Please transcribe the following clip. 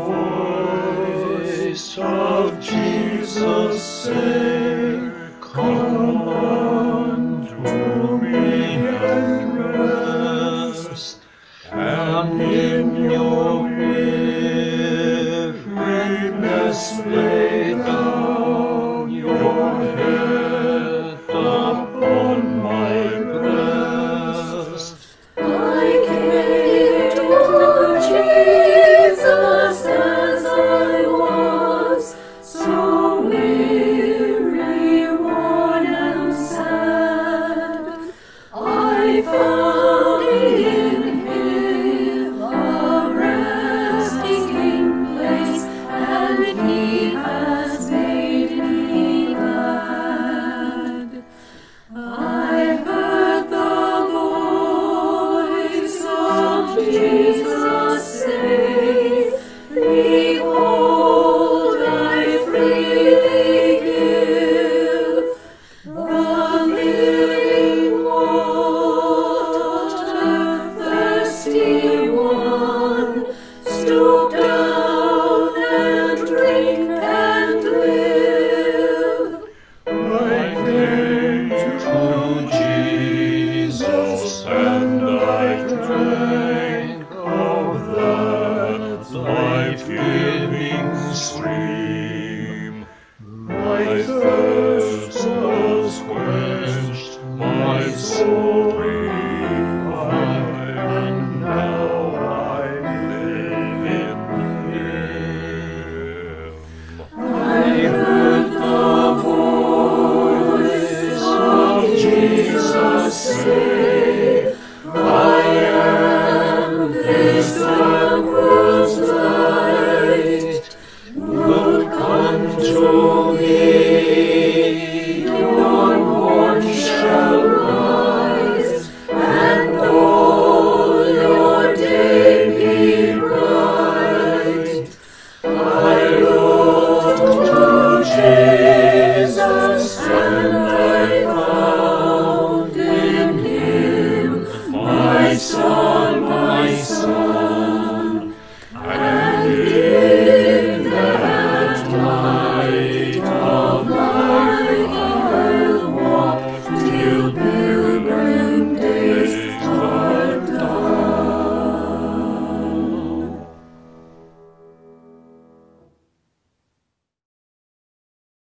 voice of Jesus say, come unto me and rest, and in your weariness lay down your head upon my breast. I came to Jesus as I was, so weary, worn and sad. I found in Him a resting place, and He has made me glad. I heard the voice of Jesus say, behold, I freely give the living water, thirsty one, stoop down and drink and live. I came to Jesus and I drank of that life-giving stream. My thirst was quenched, my soul revived, and now I live in Him. I heard the voice of Jesus say, I am this dark world's light. Look unto me, your morn shall rise, and all your day be bright. I looked to Jesus, and I found in Him my sun, my sun.